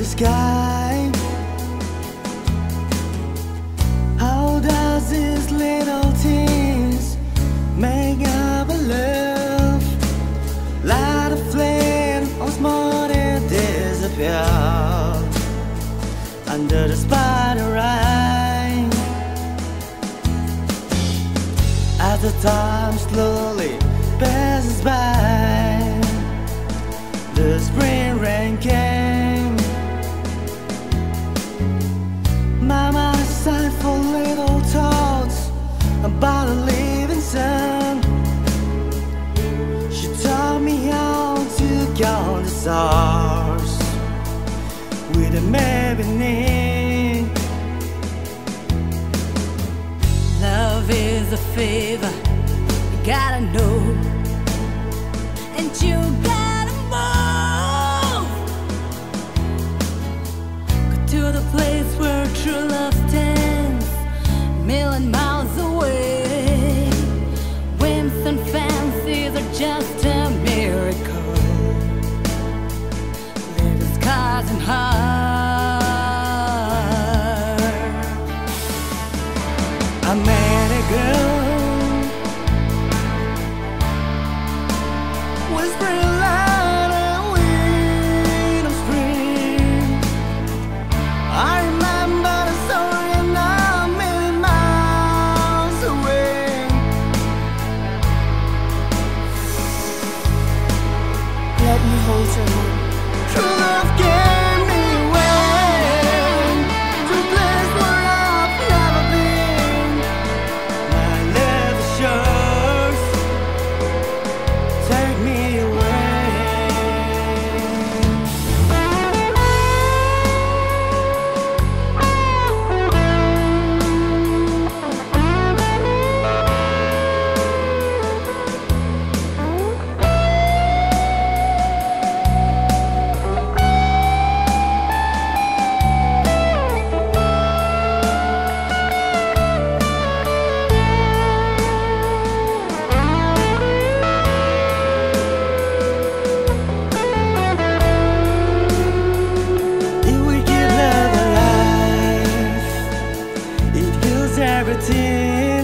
sky. How does these little things make up a love? Light a flame or small and disappear under the spider eye. As the time slowly passes by, the spring rain came. My mind is time for little thoughts about a living sun. She taught me how to count the stars with a meaning. Love is a favor, you gotta know, and you gotta move. Go to the place where true love stands, a million miles away. Winds and fancies are just a miracle. Little scars and heart. I met a girl, whispering loud and wind of spring. I remember the story and I'm a million miles away. Let me hold your hand. True love gave me away to a place where I've never been. My leather shores take me everything.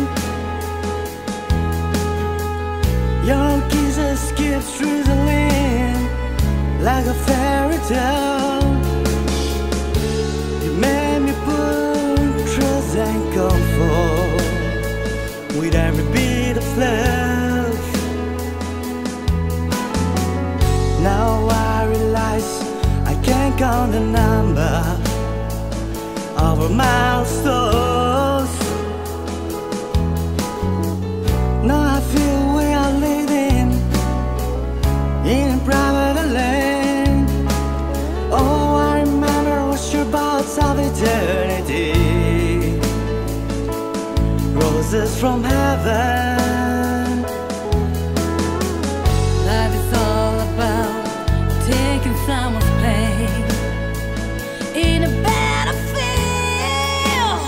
Your kisses keep drizzling like a fairy tale. You made me put trust and comfort with every bit of love. Now I realize I can't count the number of our milestones. Now I feel we are living in a private land. Oh, I remember what your bouts of eternity, roses from heaven. Life is all about taking someone's pain in a battlefield.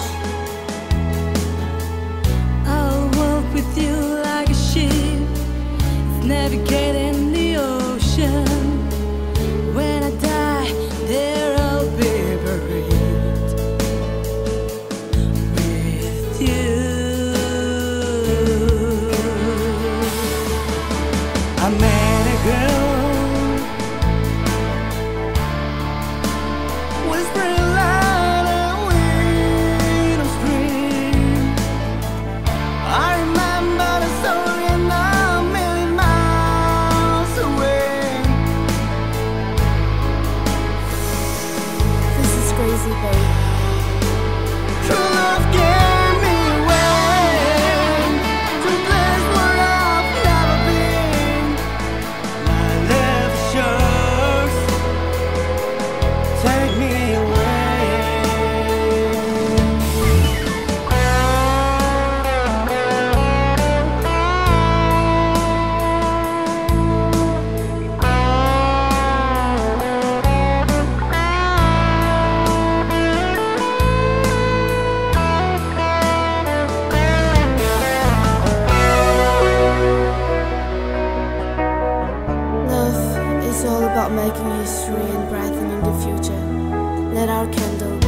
I'll walk with you like a ship, navigating the ocean. When I die, there I'll be buried with you. I met a girl, whispering loud and wind of spring. I remember the story and I'm a million miles away. This is crazy, babe. True love gave me away to a place where I've never been. My left shores take me Love is all about making history and brightening the future. let our candle